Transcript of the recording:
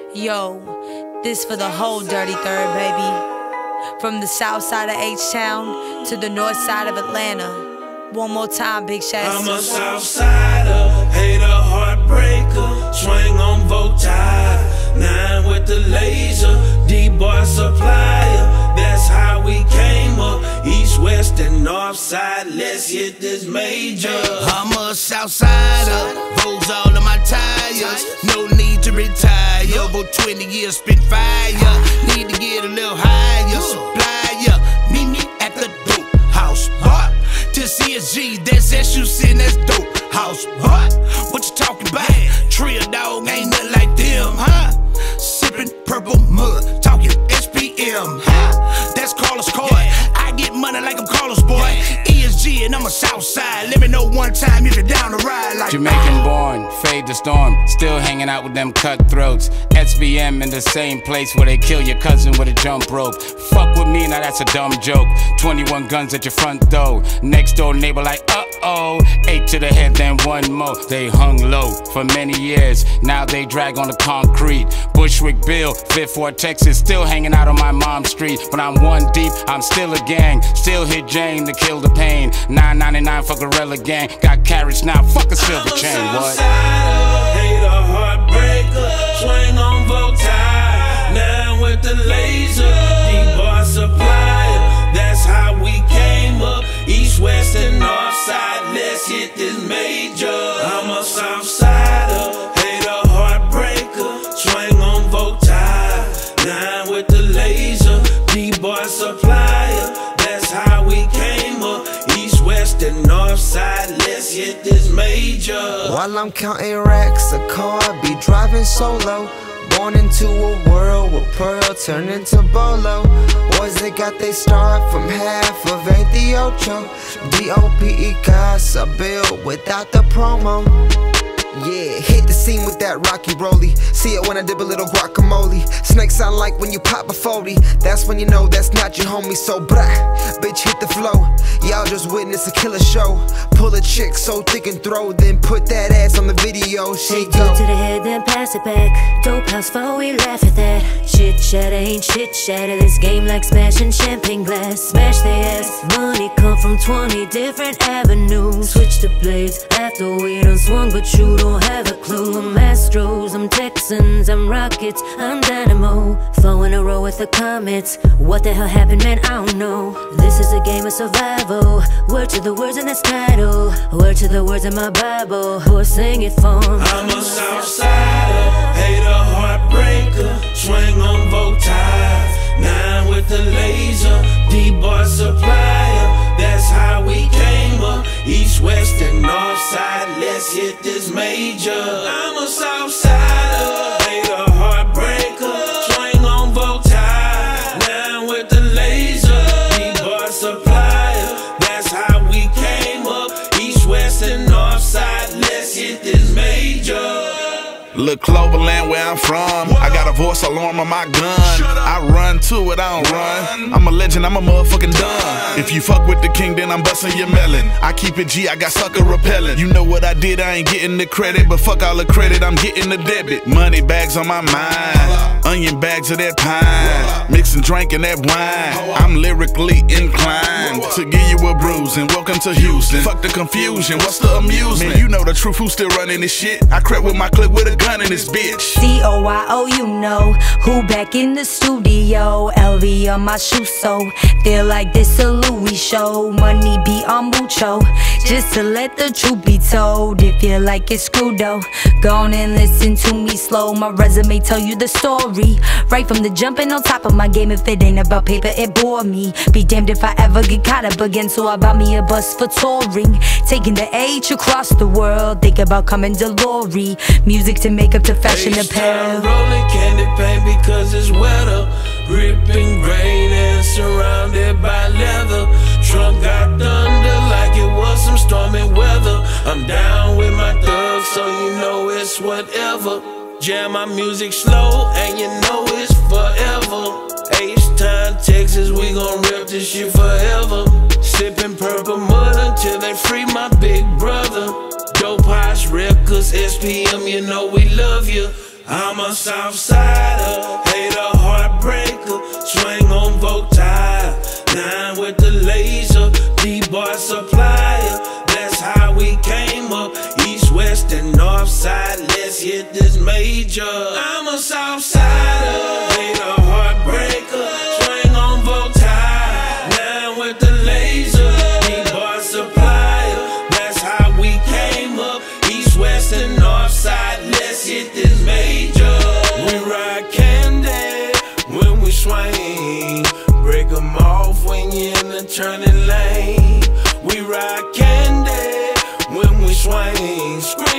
Yo, this for the whole Dirty Third, baby. From the south side of H-Town to the north side of Atlanta. One more time, Big Shasta. I'm a south sider, hater, heartbreaker, swing on Voltaire, 9 with the laser, D-bar supplier, that's how we came up, east, west, and north side, let's hit this major. I'm a south sider, Vogue's all of my tires, no need to retire, over 20 years spit fire, need to get a little higher, supplier, meet me at the dope house, bar. To CSG, that's SUC, that's dope house, what? What you talking about? Trio dog, ain't nothing like them, huh? Sippin' purple mud, talking SPM, huh? That's Carlos Coy. I get money like I'm Carlos boy. ESG and I'm a south side. Let me know one time if you're down to ride like Jamaican born, fade the storm, still hanging out with them cutthroats. SBM in the same place where they kill your cousin with a jump rope. Fuck with me, now that's a dumb joke. 21 guns at your front door. Next door neighbor like, uh-oh. 8 to the head, then 1 more. They hung low for many years. Now they drag on the concrete. Bushwick Bill, Fifth Ward, Texas, still hanging out on my mom's street. When I'm 1 deep, I'm still a gang. Still hit Jane to kill the pain. 9.99 for Gorilla Gang. Got carrots now, fuck a silver chain. What? Hater, heartbreaker, swing on Voltaire, 9 with the laser, D-bar supplier, that's how we came up, east, west, and north side, let's hit this major. I'm a south sider, hater, heartbreaker, swing on Voltaire, 9 with the laser, D-bar supplier, that's how we came up, east, west, and north side, let's hit this major. While I'm counting racks, a car be driving solo. Born into a world where Pearl turned into Bolo. Boys that got they start from half of Ain't the Ocho. D.O.P.E. Casa Bill without the promo. Yeah, hit the scene with that Rocky Rolly. See it when I dip a little guacamole. Snakes sound like when you pop a 40. That's when you know that's not your homie. So brah, bitch hit the flow. Y'all just witness a killer show. Pull a chick so thick and throw, then put that ass on the video. She Take go to the head, then pass it back. Dope house for we laugh at that. Chit chatter ain't shit shatter. This game like smashing champagne glass. Smash their ass. Money come from 20 different avenues. Switch the blades after we done swung, but you don't have a clue. I'm Astros, I'm Texans, I'm Rockets, I'm Dynamo. 4 in a row with the Comets. What the hell happened, man? I don't know. This is a game of survival. Word to the words in this title. Word to the words in my Bible. Who I sing it for? I'm a south sider, hater, heartbreaker, swing on Voltaire, 9 with the laser, D-bar supplier, that's how we came up, east, west, and north side, let's hit this major. I'm a south sider, hater, heartbreaker, swing on Voltaire, 9 with the laser, D-bar supplier, that's how we came up, east, west, and north side, let's hit this major. Look, Cloverland, where I'm from, I got a voice alarm on my gun. I run to it, I don't run. I'm a legend, I'm a motherfucking done. If you fuck with the king, then I'm busting your melon. I keep it G, I got sucker repellent. You know what I did, I ain't getting the credit, but fuck all the credit, I'm getting the debit. Money bags on my mind, onion bags of that pine, mixing, drinking that wine. I'm lyrically inclined to give you a bruise, and welcome to Houston. Fuck the confusion, what's the amusement? Man, you know the truth, who's still running this shit? I crept with my clip with a gun in this bitch. C-O-I-O, you know who back in the studio. LV on my shoe, so feel like this a Louis show. Money be on mucho, just to let the truth be told. If you like it, screw though, go on and listen to me slow. My resume tell you the story, right from the jumping on top of my game. If it ain't about paper, it bore me. Be damned if I ever get caught up again, so I bought me a bus for touring. Taking the H across the world, think about coming to Lori. Music to make up to fashion apparel. Rolling candy paint because it's weather, ripping grain and surrounded by leather. Trunk got thunder like it was some stormy weather. I'm down with my thugs, so you know it's whatever. Jam my music slow and you know it's forever. H-Town, Texas, we gon' rip this shit forever. Sipping purple mud until they free my big brother. Dope House Records, SPM, you know we love you. I'm a Southsider, hater, heartbreaker, swing on Voltaire, 9 with the laser, D-Boy supplier. That's how we came up, east, west, and north side. Let's hit this major. I'm a Southsider, hater, heartbreaker, swing on Voltaire, 9 with the laser, D-Boy supplier. That's how we came up, east, west, and north side. Let's hit this major. We ride candy when we swing, break them off when you're in the turning lane. We ride candy when we swing.